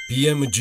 BMG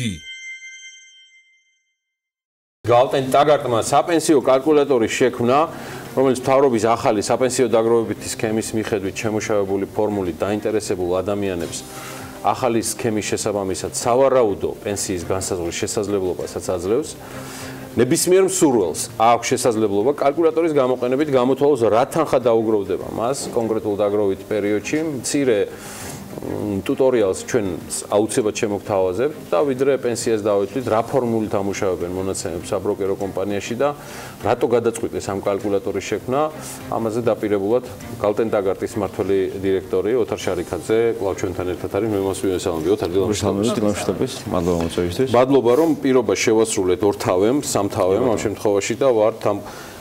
Galten Tagartma საპენსიო კალკულატორის შექმნა, რომელიც მთავრობის ახალი საპენსიო დაგროვებითი სქემის მიხედვით შემუშავებული ფორმულით დაინტერესებულ ადამიანებს ახალი სქემის შესაბამისად სავარაუდო პენსიის განსაზღვრის შესაძლებლობასაც აძლევს. Ნებისმიერ მსურველს აქვს შესაძლებლობა კალკულატორის გამოყენებით გამოთვალოს რა თანხა დაუგროვდება მას კონკრეტულ დაგროვით პერიოდში. მცირე ტუტორიალს ჩვენ აუცილებლად შემოგთავაზებთ და ვიდრე პენსიას დავითვლით, რა ფორმულით ამუშავებენ მონაცემებს საბროკერო კომპანიაში და რატო გადაწყვიტეს ამ კალკულატორის შექმნა, ამაზე დაპირებულად Galten Tagartis მმართველი დირექტორი ოთარ შარიქაძე კვლავ ჩვენთან ერთად არის. მე მას ვისალამები. ოთარ, დილამშვიდობის. მადლობა მოწვევისთვის. მადლობა რომ პირობა შევასრულეთ ორთავემ, სამთავემ ამ შემთხვევაში და ვართ ამ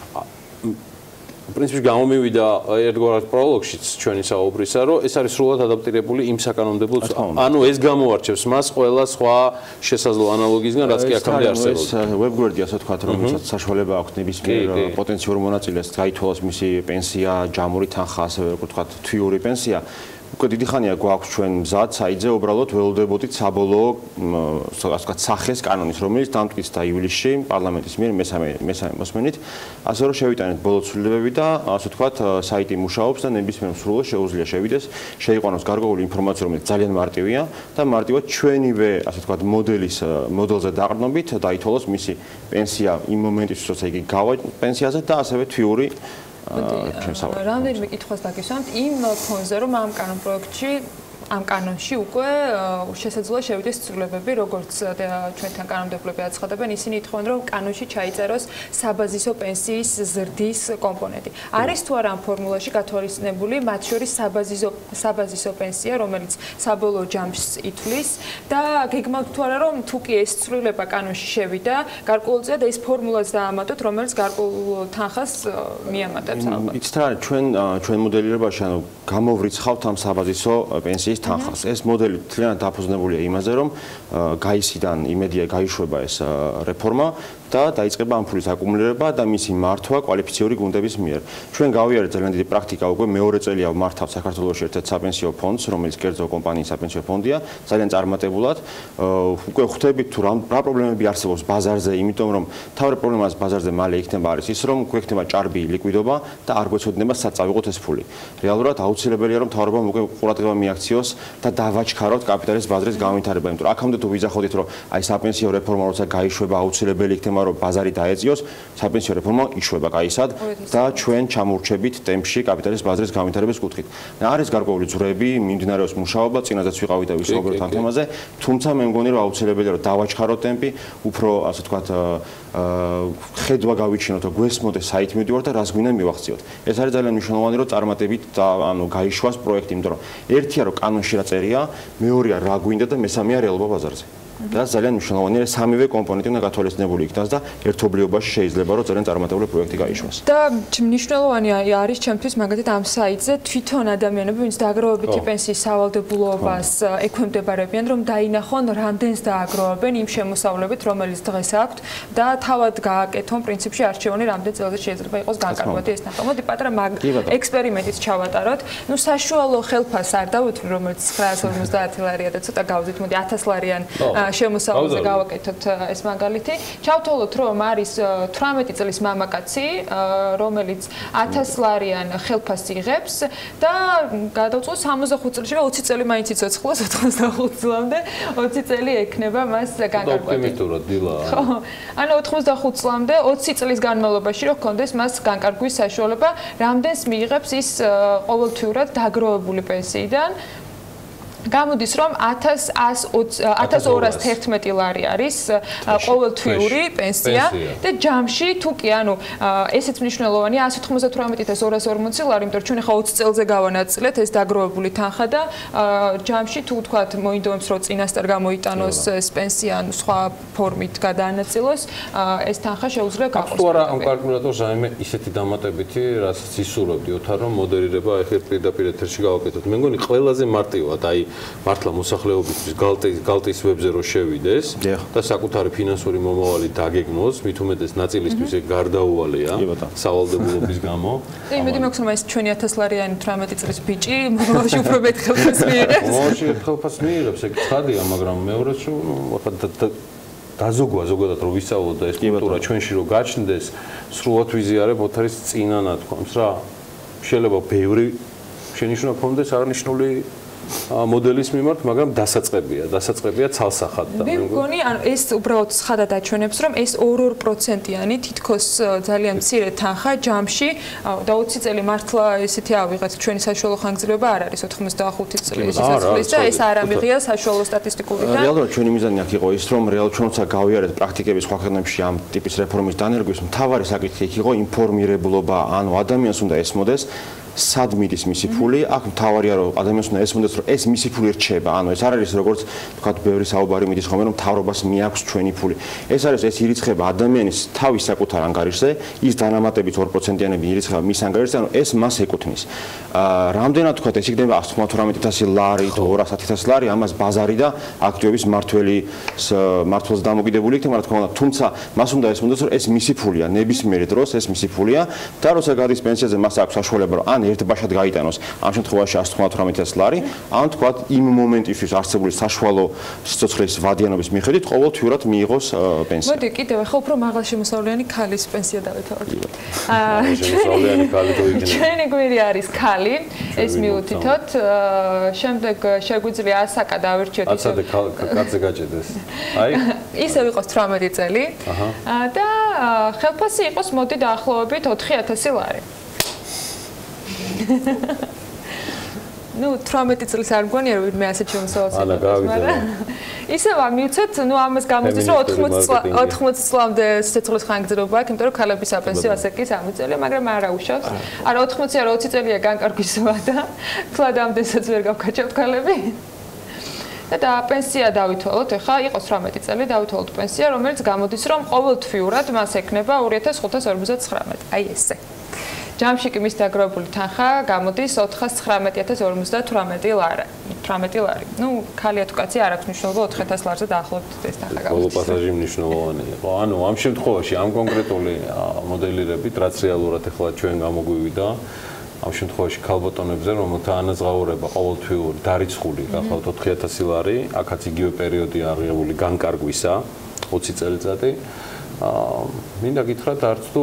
პრინციპში გამომივიდა ერთგვარად პროლოგშიც ჩვენი საუბრისა, რომ ეს არის სრულად ადაპტირებული იმ საკანონმდებლო ანუ ეს გამოარჩევს მას ყველა სხვა შესაძლო ანალოგიისგან, რაც კი აქამდე არსებობდა. ეს ვებგვერდი, ასე ვთქვათ, რომელსაც საშუალება აქვს ნებისმიერ პოტენციურ მონაწილეს გაითვალოს მისი პენსია, ჯამური თანხა, ასე ვთქვათ, თვიური პენსია. უკვე დიდი ხანია გვაქვს ჩვენ მზად საიტზე უბრალოდ ველოდებოდით საბოლოო ასე ვთქვათ სახეს კანონის, რომელიც დამტკიცდა ივლისში პარლამენტის მიერ მესამე მოსმენით, ასე რომ შევიტანეთ ბოლო ცვლილებები და ასე ვთქვათ საიტი მუშაობს და ნებისმიერ მსურველს შეუძლია შევიდეს, შეიყვანოს გარკვეული ინფორმაცია, რომელიც ძალიან მარტივია და მარტივად ჩვენივე ასე ვთქვათ მოდელზე დაყრდნობით დაითვალოს მისი პენსია იმ მომენტისთვის, როცა იგი გავა პენსიაზე და ასევე თვიური რამდენიმე კითხვას დაგისვამთ იმ ფონზე, რომ ამ კანონპროექტში ამ კანონში უკვე შესაძლოა შევიდეს ცვლილებები, როგორც ჩვენთან კანონმდებლები აცხადებენ, ისინი ითხოვენ, რომ კანონში ჩაიწეროს საბაზისო პენსიის ზრდის კომპონენტი. არის თუ არა ამ ფორმულაში გათვალისწინებული მათ შორის საბაზისო პენსია, რომელიც საბოლოო ჯამს ითვლის და გეგმავთ თუ არა, რომ თუ კი ეს ცვლილება კანონში შევიდა, გარკვეულწილად ეს ფორმულაც დაამატოთ, რომელიც გარკვეულ თანხას მიამატებს ალბათ. იცით რა, ჩვენ მოდელირებაში ანუ გამოვრიცხავთ ამ საბაზისო პენსიის თანხას. ეს მოდელი თლიანად დაფუძნებულია იმაზე, რომ გაისიდან იმედია გაიშვება ეს რეფორმა და დაიწყება ამ ფულის აკუმულირება და მისი მართვა კვალიფიციური გუნდების მიერ. ჩვენ გავიარეთ ძალიან დიდი პრაქტიკა, უკვე მეორე წელია ვმართავთ საქართველოში ერთ-ერთ საპენსიო ფონდს, რომელიც კერძო კომპანიის საპენსიო ფონდია, ძალიან წარმატებულად. უკვე ხვდებით თუ რა პრობლემები არსებობს ბაზარზე, იმიტომ რომ თავი პრობლემას ბაზარზე მალე იქნება არის ის, რომ გვექნება ჭარბი ლიკვიდობა და არ გვეცოდინება სად წავიღოთ ეს ფული. რეალურად აუცილებელია რომ მთავრობამ უკვე ყურადღება მიაქციოს და დავაჩქაროთ კაპიტალის ბაზრის განვითარება, იმიტომ რომ აქამდე თუ ვიძახოდით, რომ აი საპენსიო რეფორმა როცა გაიშვება, აუცილებელი იქნება რომ ბაზარი დაეწიოს, საპენსიო რეფორმა იშვება კაისად და ჩვენ ჩამოვრჩებით ტემპში კაპიტალის ბაზრის განვითარების კუთხით. არის გარკვეული ძვრები, მიმდინარეობს მუშაობა, წინაზეც ვიყავით და ვისაუბრეთ ამ თემაზე, თუმცა მე მგონი რომ აუცილებელია რომ დავაჩქაროთ ტემპი, უფრო ასე ვთქვათ ხედვა გავიჩინოთ, რომ გვესმოდეს საით მივდივართ და რას გვინდა მივახციოთ. ეს არის ძალიან მნიშვნელოვანი რომ წარმატებით და ანუ გაიშვას პროექტი, იმიტომ რომ ერთია რომ კანონში რა წერია, მეორეა რა გვინდა და მესამეა რეალობა ბაზარზე. და ძალიან მნიშვნელოვანია სამივე კომპონენტი უნდა გათვალისწინებული იქნას და ერთობლიობაში შეიძლება რომ ძალიან წარმატებული პროექტი გაიშვას. და მნიშვნელოვანი არის ჩემთვის მაგათად ამ საიტზე თვითონ ადამიანები, ვინც დაგროვებითი პენსიის სავალდებულობას ექვემდებარებიან, რომ დაინახონ რამდენს დააგროვებენ იმ შემოსავლებით, რომელიც დღეს აქვთ და თავად გააკეთონ პრინციპში არჩევანი რამდენ წელზე შეიძლება იყოს განკარგვადი ეს თანხა. მოდი პატარა ექსპერიმენტით ჩავატაროთ. ნუ საშუალო ხელფას არ დავუთვლი, რომელიც 950 ლარია და ცოტა გავზით, მოდი 1000 ლარიან შემოსავალზე გავაკეთოთ ეს მაგალითი. ჩავთვალოთ, რომ არის 18 წლის მამაკაცი, რომელიც 1000 ლარიან ხელფასს იღებს და გადავწყვეტ 65 წელში 20 წელი მაინც იცოცხლოს 85 წლამდე 20 წელი ექნება მას განკარგვადი. ოპტიმისტურად დილა. ხო. ანუ 85 წლამდე 20 წლის განმავლობაში რო ჰქონდეს მას განკარგვის საშუალება, რამდენს მიიღებს ის ყოველთვიურად დაგროვებული პენსიიდან. გამოდის რომ 1211 ლარი არის ყოველთვიური პენსია და ჯამში თუ კი ანუ ესეც მნიშვნელოვანია 198,240 ლარი, იმიტომ რომ ჩვენ ახლა 20 წელზე გავანაწილეთ ეს დაგროვებული თანხა და ჯამში თუ თქვათ მოინდომებს რომ წინასწარ გამოიტანოს ეს პენსია ანუ სხვა ფორმით გადაანაწილოს, ეს თანხა შეუძლია გაყოს. თუ არა ამ კალკულატორს აიმე ისეთი დამატებითი, რასაც ისურვებდი ოთარ რომ მოდელირება ახლა პირდაპირ ეთერში გავაკეთოთ. მე მგონი ყველაზე მარტივად აი მართლა მოსახლეობისთვის გალტის ვებზე რო შევიდეს და საკუთარი ფინანსური მომავალი დაგეგმოს, მით უმეტეს ნაწილისთვის ეგ გარდაუვალეა სავალდებულობის გამო. იმედი მაქვს რომ ეს ჩვენი 1000 ლარიანი 18 წლის ბიჭი მომავალში უფრო მეტ ხელფასს მიიღებს. მომავალში ხელფასს მიიღებს, ეგ ცხადია, მაგრამ მეორეც ახლა დაზოგვა ზოგადად რომ ვისწავლოთ და ეს კულტურა ჩვენში რომ გაჩნდეს, სრულად ვიზიარებ ოთარის წინა ნათქვამს რა. შეიძლება ბევრი შენიშვნა ქონდეს აღნიშნული მოდელის მიმართ, მაგრამ დასაწყებია ცალსახად და მე მგონი, ანუ ეს უბრალოდ ცხადად აჩვენებს, რომ ეს 2%-იანი თითქოს ძალიან მცირე თანხა ჯამში და 20 წელი მართლა ესეთი ავიღეთ, ჩვენი საშუალო ხანგრძლივობა არ არის 95 წლის სიცხლის და ეს არ ამიღია საშუალო სტატისტიკურიდან. რეალურად ჩვენი მიზანი აქ იყო ის, რომ რეალურად ჩვენ როცა გავიარეთ პრაქტიკების სხვა ქვეყნებში ამ ტიპის რეფორმის დანერგვის, მთავარი საკითხი იქ იყო ინფორმირებულობა, ანუ ადამიანს უნდა ესმოდეს სად მიდის მისი ფული, აქ მთავარია რომ ადამიანს უნდა ესმოდეს რომ ეს მისი ფული რჩება, ანუ ეს არ არის როგორც თქვათ ბევრი საუბარი მიდის ხოლმე რომ მთავრობას მიაქვს ჩვენი ფული. ეს არის ეს ირიცხება ადამიანის თავის საკუთარ ანგარიშზე, ის დანამატებით 2%-იანი ირიცხება მის ანგარიშზე, ანუ ეს მას ეკუთვნის. რამდენად თქვათ ეს იქნება 118.000 ლარი თუ 200.000 ლარი, ამას ბაზარი და აქტივების მმართველს დამოკიდებული იქნება, რა თქმა უნდა, თუმცა მას უნდა ესმოდეს რომ ეს მისი ფულია, ნებისმიერ დროს ეს მისი ფულია და როცა გადის პენსიაზე მას აქვს საშუალება რომ ერთ ბაშად გაიტანოს ამ შემთხვევაში 198.000 ლარი, ან თქვათ იმ მომენტისთვის არსებული საშუალო სიცოცხლის ვადიანობის მიხედვით ყოველთვიურად მიიღოს პენსია. მოდი კიდევ ახლა უფრო მაღალშემოსავლიანი ქალის პენსია დავეთვალოთ. მაღალშემოსავლიანი ქალი თუ იქნება. ჩვენი გვირი არის ქალი, ეს მიუთითოთ, შემდეგ შეგვიძლია ასაკა დავირჩიოთ ისე. აცადე კაცზე გაჭედეს. აი, ისე ვიყოს 18 წელი და ხელფასი იყოს მოდი დაახლოებით 4000 ლარი. ნუ 18 წელს არ მგონია რომ მე ასეთ შემოსავალს მაგრამ ისევ ამიცეთ, ნუ ამას გამოდის რომ 80 წლამდე სიცოცხლის ხანგრძლივობა აქვს, იმიტომ რომ ქალების საპენსიო ასაკი 60 წელია, მაგრამ არა უშავს. არა 80 არა 20 წელია განკარგვის ზღვა და თლად ამდენსაც ვერ გავქაჩავთ ქალები. და პენსია დავითვალოთ, ეხლა იყოს 18 წელი დავითვალოთ პენსია, რომელიც გამოდის რომ ყოველთვიურად მას ექნება 2559. აი ესე. ჯამში კი მის დაგროვებული თანხა გამოდის 419.058 ლარი. 18 ლარი. ნუ ქალია თუ კაცი არ აქვს მნიშვნელობა 4000 ლარზე დაახლოებით ეს თანხა გამოდის. ბოლო პასაჟი მნიშვნელოვანია. ანუ ამ შემთხვევაში ამ კონკრეტული მოდელირებით რაც რეალურად ეხლა ჩვენ გამოგვივიდა ამ შემთხვევაში ქალბატონებზე რომელთა ანაზღაურება ყოველთვიური დარიცხული გახლავთ 4000 ლარი, აქაც იგივე პერიოდი აღიარებული განკარგვისა 20 წელიწადი. მინდა გითხრათ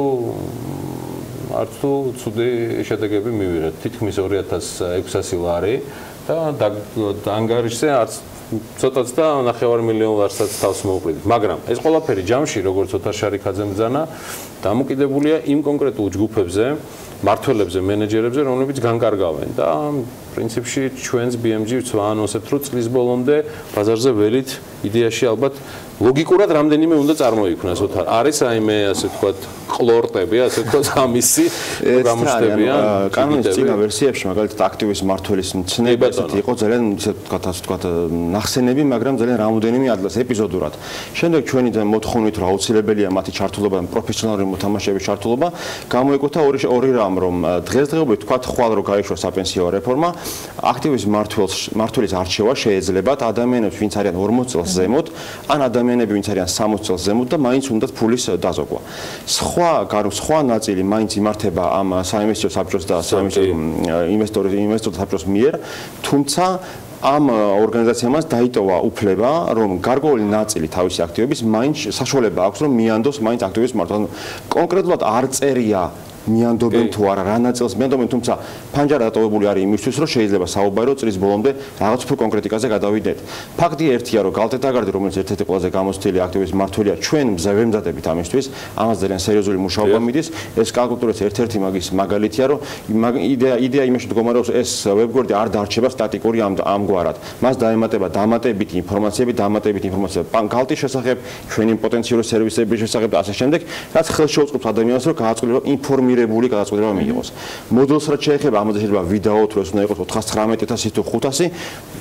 არც თუ ცუდი შედეგები მივიღეთ. თითქმის 2600 ლარი და ანგარიშზე არც ცოტაც და 9 მილიონ ლარსაც თავს მოუყიდეთ. მაგრამ ეს ყველაფერი ჯამში, როგორც ოთარ შარიქაძემ ბრძანა, დამოკიდებულია იმ კონკრეტულ ჯგუფებზე, მმართველებზე, მენეჯერებზე, რომლებიც განკარგავენ და პრინციპში ჩვენს BMG-ს ვაანონსებთ, რომ წლის ბოლომდე ბაზარზე ველით იდეაში ალბათ ლოგიკურად რამდენიმე უნდა წარმოიქმნას ოთარ. არის რაიმე ასე ვთქვათ ყლორტები, ასე ვთქვათ ამისი გამოჩნდებიან. კანონის წინა ვერსიებში მაგალითად აქტივის მმართველის მცნება ესეთი იყო ძალიან ისე ვთქვათ ნახსენები, მაგრამ ძალიან რამოდენიმე ადგილას ეპიზოდურად. შემდეგ ჩვენი მოთხოვნით რომ აუცილებელია მათი ჩართულობა და პროფესიონალური მოთამაშეების ჩართულობა, გამოიკვეთა ორი რამ, რომ დღესდღეობით ვთქვათ ხვალ რო გაიშვა საპენსიო რეფორმა, აქტივის მმართველის არჩევა შეეძლებათ ადამიანებს, ვინც არიან 40 წელს ზემოთ, ან ადამიანები, ვინც არიან 60 წელს ზემოთ და მაინც უნდათ ფულის დაზოგვა. სხვა ნაწილი მაინც იმართება ამ საინვესტიციო საბჭოს და ინვესტორთა საბჭოს მიერ, თუმცა ამ ორგანიზაციამ დაიტოვა უფლება, რომ გარკვეული ნაწილი თავისი აქტივების მაინც საშუალება აქვს, რომ მიანდოს მაინც აქტივების მმართველს. კონკრეტულად არ წერია მიანდობენ თუ არა, რა ნაწილს მიანდობენ, თუმცა ფანჯარა დატოვებული არის იმისთვის, რომ შეიძლება საუბარო წლის ბოლომდე რაღაც უფრო კონკრეტიკაზე გადავიდეთ. ფაქტი ერთია, რომ გალტეტაგარდი, რომელიც ერთ-ერთი ყველაზე გამოცდილი აქტივის მმართველია, ჩვენ ვემზადებით ამისთვის, ამას ძალიან სერიოზული მუშაობა მიდის. ეს კალკულატორის ერთ-ერთი მაგის მაგალითია, რომ იდეა იმაში მდგომარეობს, ეს ვებგვერდი არ დარჩება სტატიკური ამგვარად. მას დაემატება დამატებითი ინფორმაციები, გალტის შესახებ, ჩვენი პოტენციური სერვისების შესახებ და ასე შემდეგ, რაც ხელს შეუწყობს ადამიანს, რომ გააწყვილება ინფორმირებული გადაწყვეტილება მიიღოს. მოდელს რაც შეეხება, ამაზე შეიძლება ვიდეო თუ ეს უნდა იყოს 419.000 თუ 500,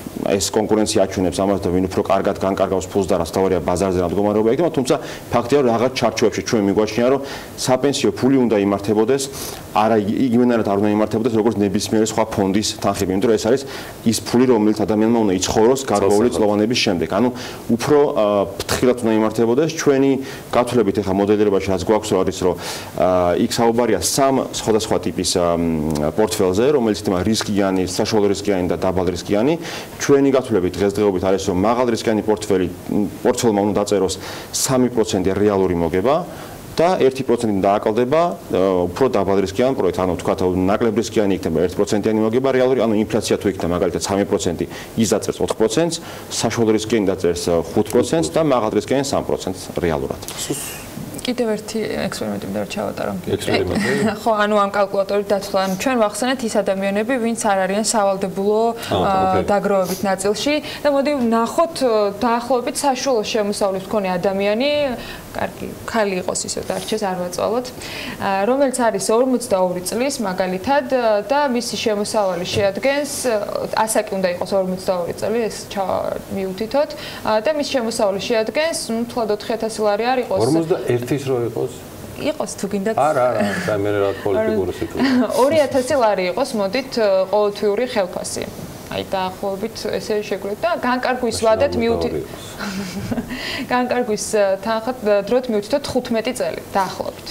ეს კონკურენცია აჩვენებს ამას და ვინ უფრო კარგად განკარგავს ფულს და რაც თავარია ბაზარზე მდგომარეობა იქნება, თუმცა ფაქტია რომ რაღაც ჩარჩოებში ჩვენ მიგვაჩნია რომ საპენსიო ფული უნდა იმართებოდეს, არა იგივენად არ უნდა იმართებოდეს როგორც ნებისმიერი სხვა ფონდის თანხები, იმიტომ რომ ეს არის ის ფული რომელიც ადამიანმა უნდა იცხოვროს გარკვეული წლოვანების შემდეგ. ანუ უფრო ფრთხილად უნდა იმართებოდეს ჩვენი გათვლებით ახლა მოდელირებაში რაც გვაქვს არის რომ იქ საუბარია სამ სხვადასხვა ტიპის პორტფელზე, რომელიც იქნება რისკიანი, საშუალო რისკიანი და დაბალ რისკიანი. ჩვენი გათვლებით დღესდღეობით არის რომ მაღალ რისკიანი პორტფელმა უნდა დაწეროს 3% რეალური მოგება და 1% დააკლდება უფრო დაბალ რისკიან პროექტს, ანუ თქვათ ნაკლებ რისკიანი იქნება 1%-იანი მოგება რეალური, ანუ ინფლაცია თუ იქნება მაგალითად 3%, ის დაწერს 4%, საშუალო რისკიანი დაწერს 5% და მაღალ რისკიანი 3% რეალურად. კიდევ ერთი ექსპერიმენტი მინდა ჩავატარო. ექსპერიმენტი? ხო, ანუ ამ კალკულატორით დათვლა, ანუ ჩვენ ვახსენეთ ის ადამიანები, ვინც არ არიან სავალდებულო დაგროვებით ნაწილში და მოდი ვნახოთ დაახლოებით საშუალო შემოსავლის მქონე ადამიანი, კარგი, ხალი იყოს ისე დარჩეს, არ ვაწვალოთ, რომელიც არის 42 წლის მაგალითად და მისი შემოსავალი შეადგენს, ასაკი უნდა იყოს 42 წელი, ეს მივუთითოთ და მისი შემოსავალი შეადგენს, თულად 4000 ლარი არ იყოს. 41-ის რო იყოს? იყოს თუ გინდათ. არა, მე რა პოლიტიკური სიტუაცია. 2000 ლარი იყოს, მოდით ყოველთვიური ხელფასი. აი დაახლოებით ესე შეგვიძლია და განკარგვის ვადით მივუთით. განკარგვის თანხად დროით მივუთითოთ 15 წელი დაახლოებით.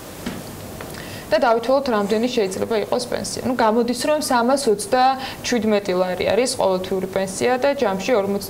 და დავითვალოთ რამდენი შეიძლება იყოს პენსია. ნუ გამოდის რომ 327 ლარი არის ყოველთვიური პენსია და ჯამში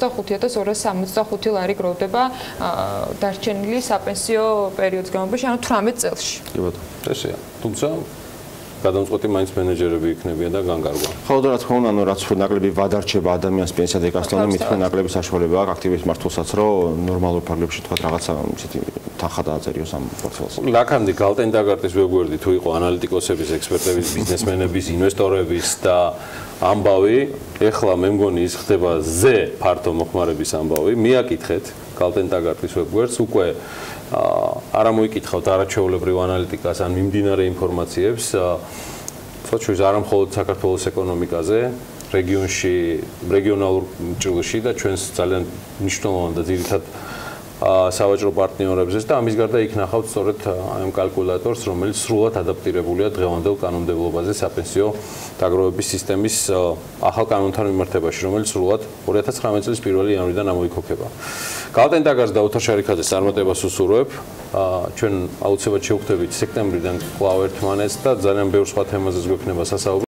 45265 ლარი გროვდება დარჩენილი საპენსიო პერიოდის განმავლობაში, ანუ 18 წელში. კი ბატონო. ესეა. თუმცა გადამწყვეტი მაინც მენეჯერები იქნებიან და განკარგვა. ხო და რა თქმა უნდა, ანუ რაც ნაკლები ვადარჩება ადამიანს პენსია დეკასტონი, მithme ნაკლები საშუალება აქვს აქტივის მართვასაც, რომ ნორმალურ ფარგლებში თქვა რაღაცა ისეთი თანხა დააწერიოს ამ პორტფელს. ლაქანდი გალტენდაგარტის ვებგვერდი თუ იყო ანალიტიკოსების, ექსპერტების, ბიზნესმენების, ინვესტორების და ამბავი, ეხლა მე მგონი ის ხდება ზე ფართო მოხმარების ამბავი. მიაკითხეთ გალტენდაგარტის ვებგვერდს, უკვე არ მოიკითხავთ არაჩვეულებრივ ანალიტიკას ან მიმდინარე ინფორმაციებს, თორემ არა მხოლოდ საქართველოს ეკონომიკაზე, რეგიონში, რეგიონალურ ჭრილში და ჩვენს ძალიან მნიშვნელოვან და ძირითად სავაჭრო პარტნიორებზეც და ამის გარდა იქ ნახავთ სწორედ ამ კალკულატორს, რომელიც სრულად ადაპტირებულია დღევანდელ კანონმდებლობაზე საპენსიო დაგროვების სისტემის ახალ კანონთან მიმართებაში, რომელიც სრულად 2019 წლის 1 იანვრიდან ამოიქოქება. გალტენდაგარტს და ოთარ შარიქაძეს წარმატებას უსურვებ. ჩვენ აუცილებლად შევხვდებით სექტემბრიდან კვლავ ერთმანეთს და ძალიან ბევრ სხვა თემაზეც გვექნება სასაუბრო.